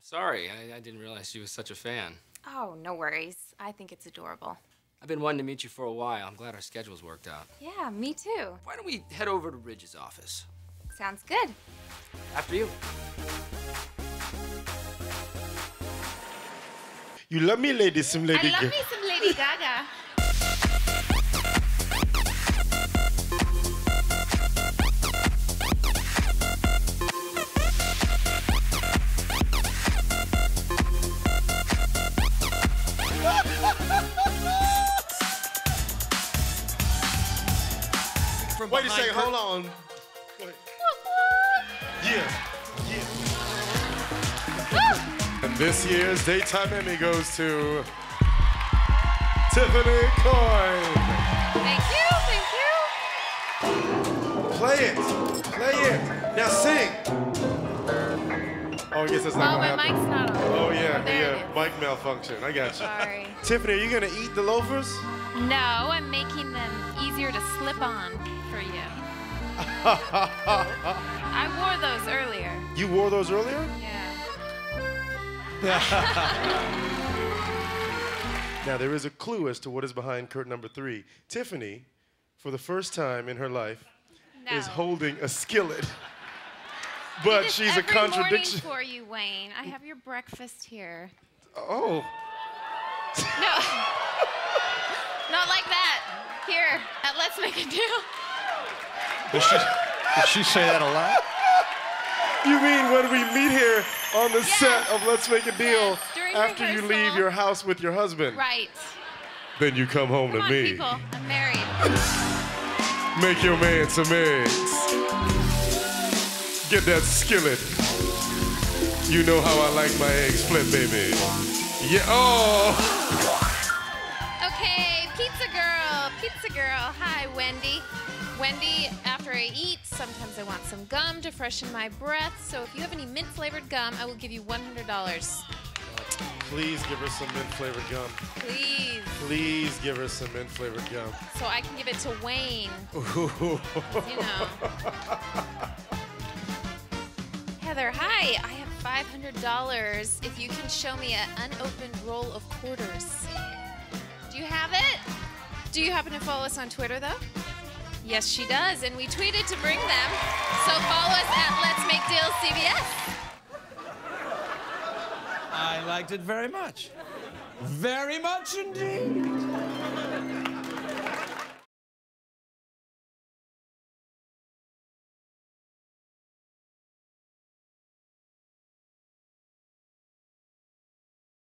Sorry, I didn't realize she was such a fan. Oh, no worries. I think it's adorable. I've been wanting to meet you for a while. I'm glad our schedules worked out. Yeah, me too. Why don't we head over to Ridge's office? Sounds good. After you. You love me, lady, some lady. I love me some Lady Gaga. Wait a second, hold on. Go ahead. Yeah, yeah. And this year's Daytime Emmy goes to Tiffany Coyne. Thank you, thank you. Play it, play it. Now sing. Oh, I guess that's not Oh, gonna my happen. mic's not on. Oh, yeah, There it yeah, is. mic malfunction. I got you. Sorry. Tiffany, are you gonna eat the loafers? No, I'm making them easier to slip on for you. I wore those earlier. You wore those earlier? Yeah. Now, there is a clue as to what is behind curtain number 3. Tiffany, for the first time in her life, is holding a skillet. But she's a contradiction. Every morning for you, Wayne. I have your breakfast here. Oh. No. Not like that. Here, Let's Make a Deal. Did she say that a lot? You mean when we meet here on the set of Let's Make a Deal during after you rehearsal. leave your house with your husband? Right. Then you come home Come to on, me. people. I'm married. Make your man some eggs. Get that skillet. You know how I like my eggs split, baby. Yeah, oh! Okay, pizza girl, pizza girl. Hi, Wendy. Wendy, after I eat, sometimes I want some gum to freshen my breath. So if you have any mint-flavored gum, I will give you $100. Please give her some mint-flavored gum. Please. Please give her some mint-flavored gum. So I can give it to Wayne. Ooh. You know. Heather, hi. I have $500 if you can show me an unopened roll of quarters. Do you have it? Do you happen to follow us on Twitter, though? Yes, she does, and we tweeted to bring them. So follow us at Let's Make Deals CBS. I liked it very much. Very much indeed.